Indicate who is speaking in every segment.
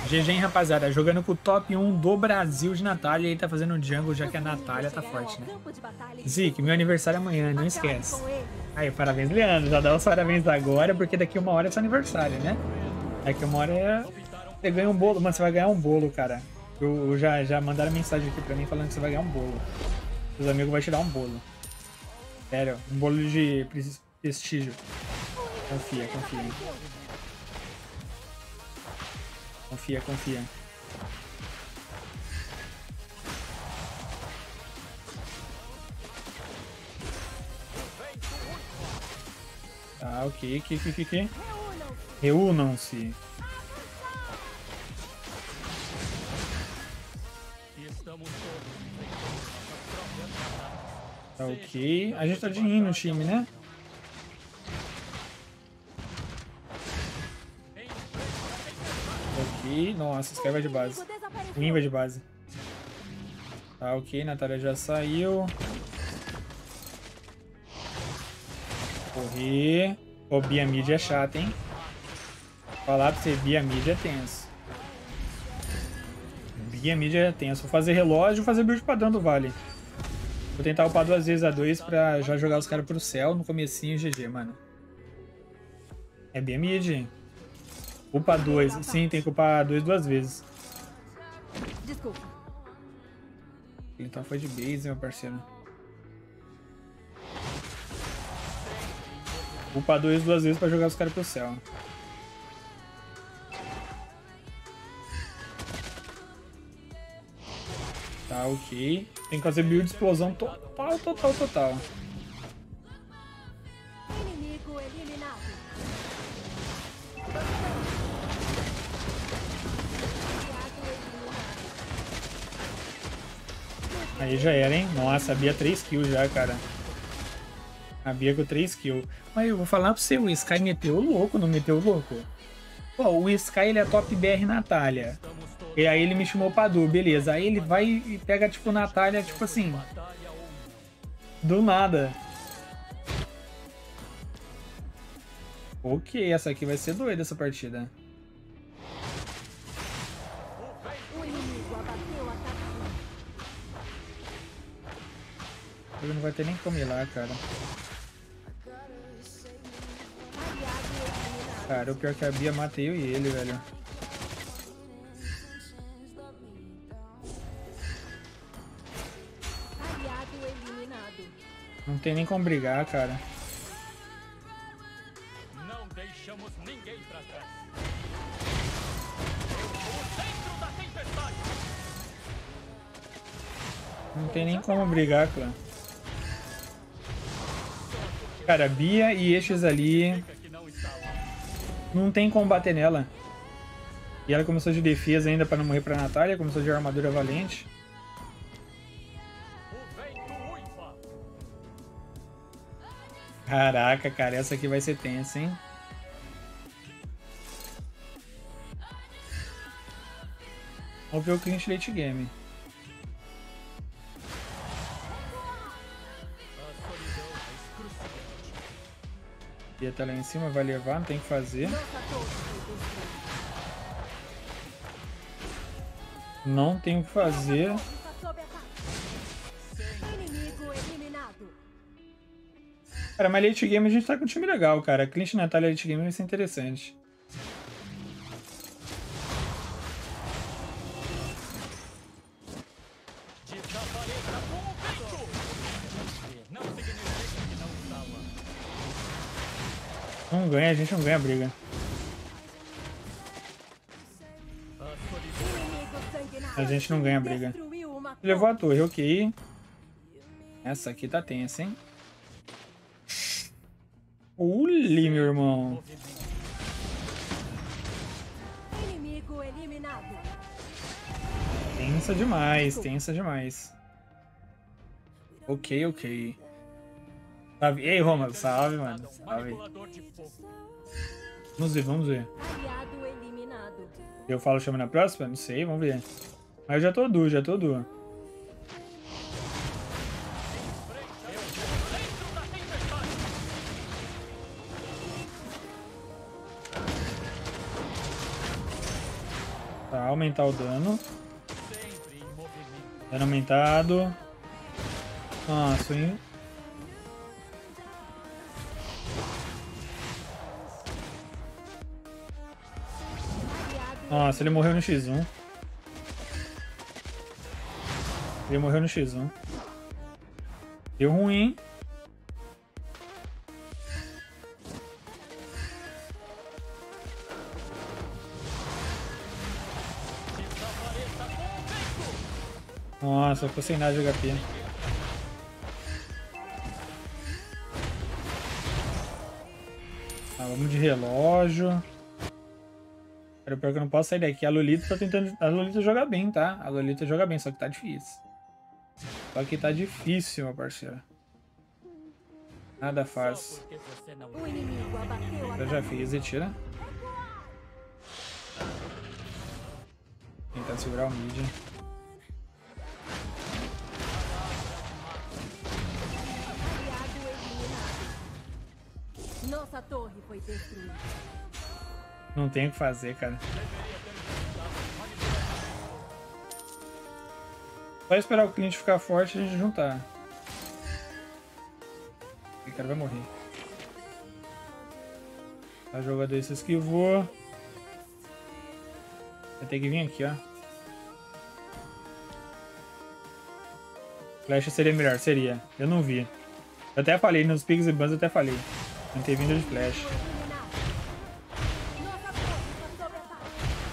Speaker 1: GG, hein, rapaziada. Jogando com o top 1 do Brasil de Natália. E aí tá fazendo um jungle, já que a Natália tá forte, né? Zic, meu aniversário é amanhã, não esquece. Aí, parabéns, Leandro. Já dá os parabéns agora, porque daqui uma hora é seu aniversário, né? Daqui uma hora você ganha um bolo. Mano, você vai ganhar um bolo, cara. Já mandaram mensagem aqui pra mim falando que você vai ganhar um bolo. Seus amigos vão te dar um bolo. Sério, um bolo de prestígio. Confia, confia. Confia, confia. Tá, ok. Que? Reúnam-se. Tá, ok. A gente tá de Yin no time, né? Ok. Nossa, esse cara vai de base. O Yin vai de base. Tá, ok. Natália já saiu. Correr. Ô, Bia Mid é chato, hein? Falar pra você, Bia Mid é tenso. Bia Mid é tenso. Vou fazer relógio e fazer build padrão do Vale. Vou tentar upar 2 vezes a 2 pra já jogar os caras pro céu no comecinho GG, mano. É Bia Mid. Upa 2. Sim, tem que upar 2 vezes.
Speaker 2: Desculpa.
Speaker 1: Então foi de base, meu parceiro. Upa 2 vezes pra jogar os caras pro céu. Tá, ok. Tem que fazer build de explosão total.
Speaker 2: Inimigo eliminado.
Speaker 1: Aí já era, hein? Nossa, a Bia 3 kills já, cara. A Bia com 3 kills. Mas eu vou falar pra você, o Sky meteu o louco, não meteu o louco? Pô, o Sky ele é top BR Natália. E aí ele me chamou pra Du, beleza. Aí ele vai e pega, tipo, Natália, tipo assim. Do nada. Ok, essa aqui vai ser doida, essa partida.
Speaker 2: O inimigo abateu a Tatu.
Speaker 1: Ele não vai ter nem como ir lá, cara.
Speaker 2: Aliado eliminado.
Speaker 1: Cara, o pior é que a Bia mata eu e ele, velho.
Speaker 2: Aliado eliminado.
Speaker 1: Não tem nem como brigar, cara.
Speaker 3: Não deixamos ninguém pra trás. Eu sou o centro da tempestade.
Speaker 1: Não tem nem como brigar, cara. Cara, Bia e Eixes ali.
Speaker 3: Que não está lá.
Speaker 1: Não tem como bater nela. E ela começou de defesa ainda pra não morrer pra Natália. Começou de armadura valente.
Speaker 3: O vento uiva.
Speaker 1: Caraca, cara, essa aqui vai ser tensa, hein? Vamos ver o clinch late game.
Speaker 3: A solidão é excruciante.
Speaker 1: Bia tá lá em cima, vai levar, não tem o que fazer.
Speaker 2: Nossa torre foi destruída.
Speaker 1: Não tem o que fazer.
Speaker 2: Está sob ataque. Inimigo eliminado.
Speaker 1: Cara, mas late game a gente tá com um time legal, cara. Clinch Natália late game vai ser interessante.
Speaker 3: Desapareça com o vento. Não significa que não está lá.
Speaker 1: Não ganha, a gente não ganha a briga.
Speaker 3: A solidão.
Speaker 2: Inimigo sanguinário.
Speaker 1: A gente não ganha a briga.
Speaker 2: Destruiu uma
Speaker 1: Levou a torre, ok. Essa aqui tá tensa, hein? Uli, meu irmão.
Speaker 2: Inimigo eliminado.
Speaker 1: Tensa demais, tensa demais. Ok. Salve. E aí, Roma? Salve, mano. Salve.
Speaker 3: Manipulador de fogo.
Speaker 1: Vamos ver.
Speaker 2: Aliado eliminado.
Speaker 1: Eu falo chama na próxima? Não sei, vamos ver. Mas eu já tô du.
Speaker 3: Centro da tempestade.
Speaker 1: Tá, aumentar o dano.
Speaker 3: Sempre em movimento.
Speaker 1: Dano aumentado. Nossa, hein? Nossa, ele morreu no X1. Ele morreu no X1. Deu ruim. Nossa, ficou sem nada de HP. Tá, vamos de relógio. Cara, pior que eu não posso sair daqui. A Lolita tá tentando. A Lolita joga bem, tá? A Lolita joga bem, só que tá difícil. Só que tá difícil, meu parceiro. Nada fácil.
Speaker 3: Porque você não
Speaker 2: O inimigo abateu a
Speaker 1: Eu já fiz e tira. Tentar segurar o mid.
Speaker 2: aliado eliminado. Nossa torre foi destruída.
Speaker 1: Não tem o que fazer, cara. Só esperar o cliente ficar forte e a gente juntar. O cara vai morrer. A jogador se esquivou. Vai ter que vir aqui, ó. Flash seria melhor, seria. Eu não vi. Eu até falei, nos pigs e bans eu até falei. Não ter vindo de flash.
Speaker 2: Nossa torre está sob ataque.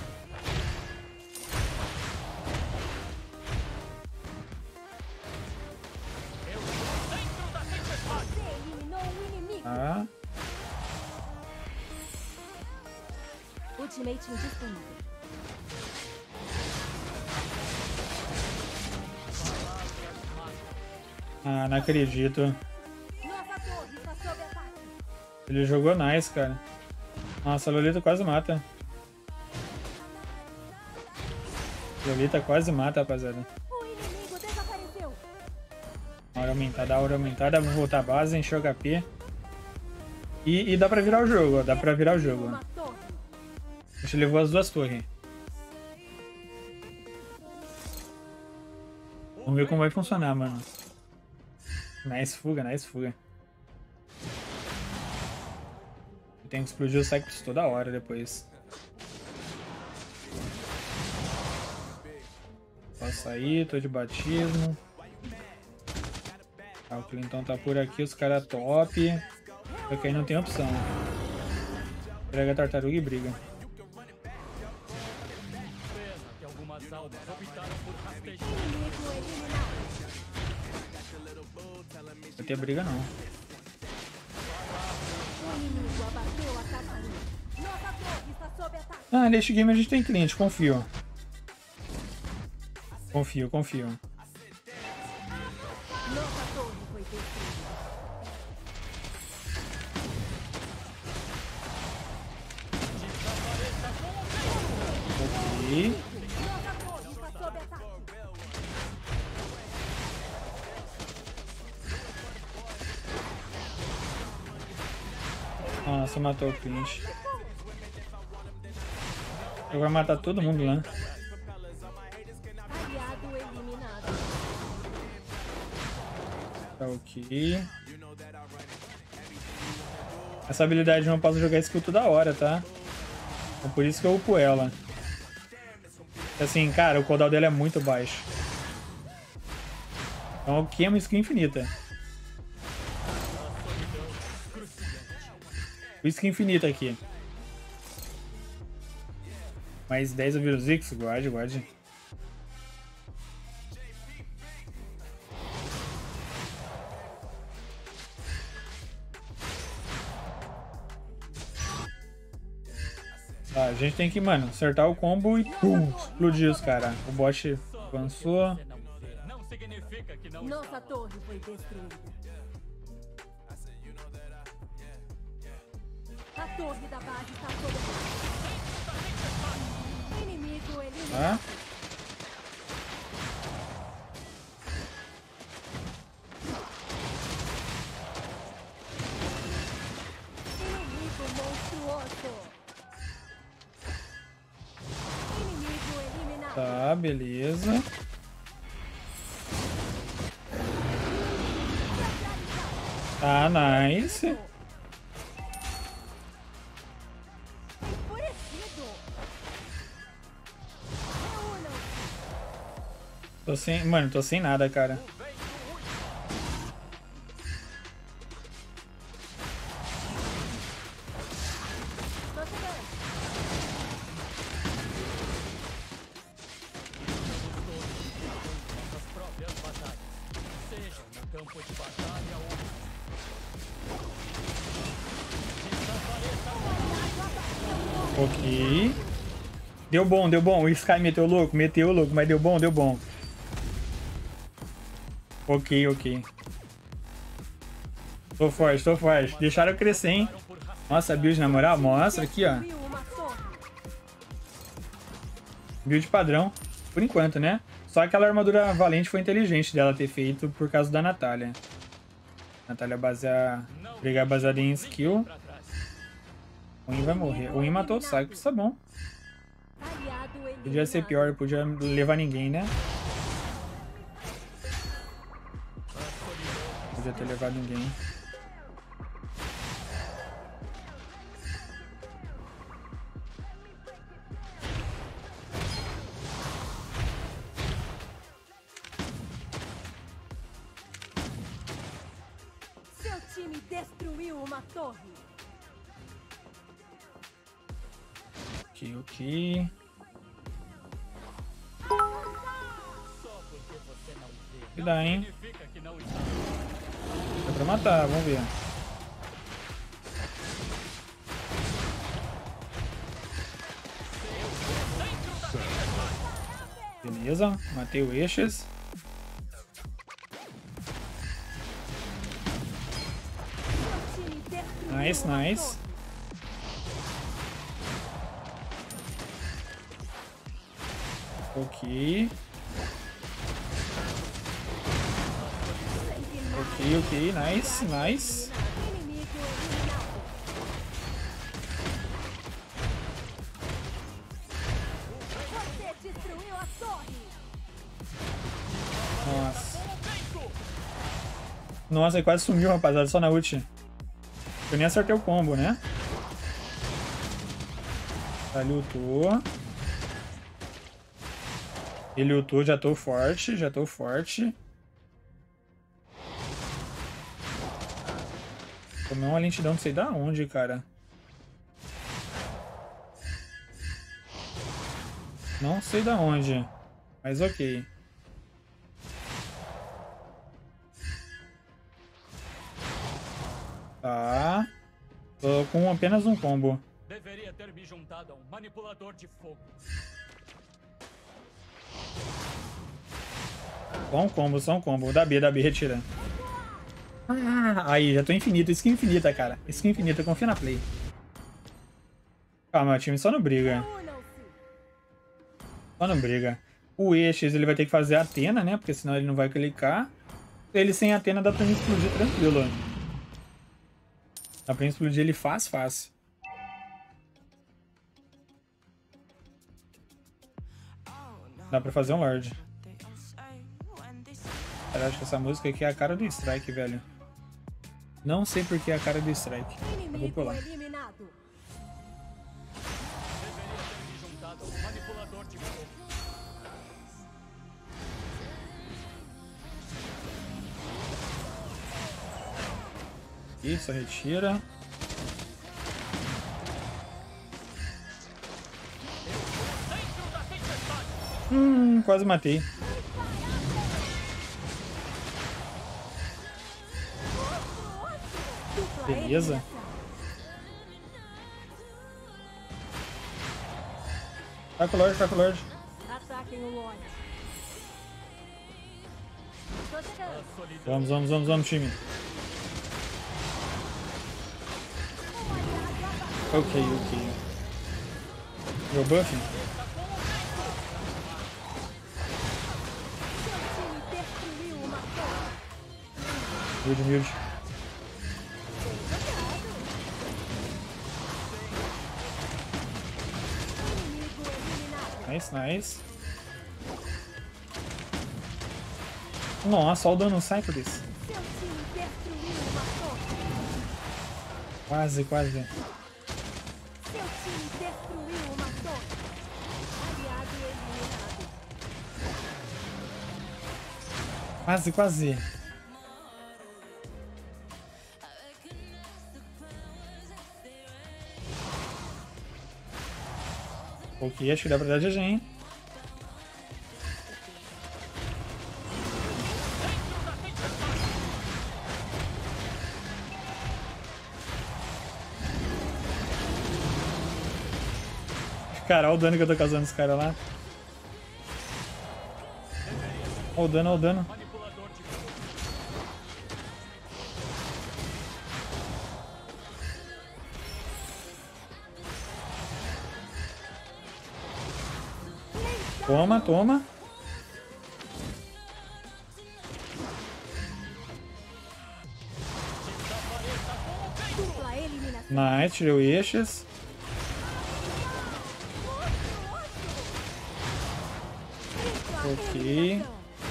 Speaker 2: Você eliminou o inimigo.
Speaker 1: Ah,
Speaker 2: Ultimate indisponível.
Speaker 1: ah, não acredito.
Speaker 2: Nossa torre está sob ataque.
Speaker 1: Ele jogou nice, cara. Nossa, a Lolita quase mata. Lolita quase mata, rapaziada.
Speaker 2: O inimigo desapareceu.
Speaker 1: Hora aumentada. Vamos voltar à base, encher o HP. E dá pra virar o jogo, ó. Dá pra virar o jogo.
Speaker 2: Uma torre.
Speaker 1: A gente levou as duas torres. Vamos ver como vai funcionar, mano. Nice fuga, nice fuga. Tem que explodir o Cyclops toda hora depois. Posso sair, tô de batismo. Ah, o Clinton tá por aqui, os caras top. Só que aí não tem opção. Pega a tartaruga e briga.
Speaker 3: pena que algumas almas optaram por rastejar.
Speaker 2: Inimigo eliminado.
Speaker 1: Não tem briga não.
Speaker 2: O inimigo abateu a Catarina. Nossa torre está sob ataque.
Speaker 1: Ah, neste game a gente tem cliente, confio. Confio.
Speaker 2: Nossa torre foi destruída.
Speaker 1: Ok.
Speaker 2: Nossa torre está sob ataque.
Speaker 1: Nossa, matou o cliente. Eu vou matar todo mundo lá.
Speaker 2: Aliado eliminado.
Speaker 1: Tá ok. Essa habilidade eu posso jogar skill toda hora, tá? Então por isso que eu upo ela. Assim, cara, o cooldown dela é muito baixo. Então eu queimo skill infinita. O skill infinita aqui. Mais 10 eu viro Ziggs, guarde. Tá, a gente tem que, mano, acertar o combo e pum, explodir os caras. O bot avançou.
Speaker 3: Você não vê. Não significa que não
Speaker 2: Nossa torre foi destruída. A torre da base está sob ataque. Inimigo eliminado.
Speaker 1: Tá?
Speaker 2: Inimigo monstruoso. Inimigo
Speaker 1: Tá, beleza. Tá, nice.
Speaker 2: Enfurecido. Reúnam.
Speaker 1: Tô sem... Mano, tô sem nada, cara.
Speaker 2: Tô chegando.
Speaker 3: Nossas próprias batalhas. Sejam no campo de batalha ou
Speaker 1: Ok. Deu bom, deu bom. O Sky meteu louco, mas deu bom, deu bom. Ok, ok. Tô forte, tô forte. Deixaram eu crescer, hein? Nossa, build na moral, mostra aqui, ó.
Speaker 2: Destruiu uma torre.
Speaker 1: Build padrão, por enquanto, né? Só aquela armadura valente foi inteligente dela ter feito por causa da Natália. Natália brigar baseada em skill. O Win vai morrer. O Win matou o Cyclops, tá bom.
Speaker 2: Aliado
Speaker 1: Podia ser
Speaker 2: eliminado.
Speaker 1: pior, podia levar ninguém, né? Podia ter levado ninguém.
Speaker 2: Seu time destruiu uma torre.
Speaker 1: Ok, ok.
Speaker 3: só porque você não vê.
Speaker 1: Que dá, hein?
Speaker 3: Significa que não está.
Speaker 1: Dá pra matar, vamos ver. Beleza, matei o Eixes.
Speaker 2: Seu time destruiu
Speaker 1: Nice,
Speaker 2: uma
Speaker 1: nice.
Speaker 2: torre.
Speaker 1: Ok. Ok, ok, nice, nice.
Speaker 2: Inimigo eliminado. Você destruiu a torre.
Speaker 1: Nossa. Nossa, ele quase sumiu, rapaziada, só na ult. Eu nem acertei o combo, né? Ele ultou. Ele ultou, já tô forte, já tô forte. Tomei uma lentidão, não sei da onde, cara. Não sei da onde, mas ok. Tá. Tô com apenas um combo.
Speaker 3: Deveria ter me juntado a um manipulador de fogo.
Speaker 1: Só um combo. Dá B, retira. Ah, aí, já tô infinito. Skin infinita, cara. Skin infinita, confia na play. Calma, meu time só não briga.
Speaker 2: Reúnam-se.
Speaker 1: Só não briga. O Eixes, ele vai ter que fazer a Athena, né? Porque senão ele não vai clicar. Ele sem Athena dá pra gente explodir tranquilo. Dá pra gente explodir ele fácil. Dá pra fazer um Lorde. Eu acho que essa música aqui é a cara do Strike, velho. Não sei por que é a cara do Strike. Eu vou
Speaker 2: Inimigo
Speaker 1: pular.
Speaker 2: eliminado.
Speaker 3: Deveria ter me juntado a um manipulador de fogo.
Speaker 1: Isso, retira. Quase matei.
Speaker 2: Dupla
Speaker 1: Beleza.
Speaker 2: eliminação.
Speaker 1: Tá com o Lorde, tá com o Lorde.
Speaker 2: Ataquem o Lorde. Tô chegando.
Speaker 1: Vamos, time. Ok. Meu buff?
Speaker 2: Seu time destruiu uma torre.
Speaker 1: Humilde.
Speaker 2: Inimigo eliminado.
Speaker 1: Nice. Nossa, olha o dano no Cyclops.
Speaker 2: Seu time destruiu uma torre.
Speaker 1: Quase, quase.
Speaker 2: Seu time destruiu uma torre. Aliado eliminado.
Speaker 1: Quase, quase. Ok, acho que dá pra dar GG, hein? Cara, olha o dano que eu tô causando os caras lá. Olha o dano, olha o dano.
Speaker 3: Manipulador de
Speaker 1: Toma, toma.
Speaker 2: Dupla eliminação.
Speaker 1: Nice, tirei o eixos. Ok.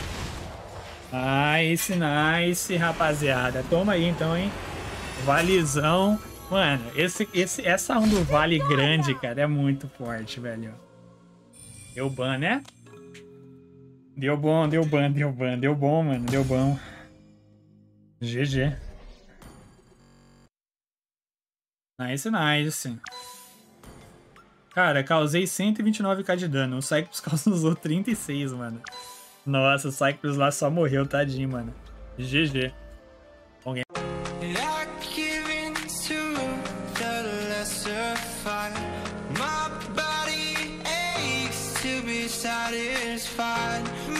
Speaker 1: Nice, nice, rapaziada. Toma aí então, hein? Valezão. Mano, essa onda do Vale Grande, cara, é muito forte, velho. Deu ban, né? Deu bom, deu ban, deu ban. Deu bom, mano, deu bom. GG. Nice, nice. Cara, causei 129k de dano. O Cyclops causou 36, mano. Nossa, o Cyclops lá só morreu, tadinho, mano. GG. Alguém...
Speaker 4: My body aches to be satisfied.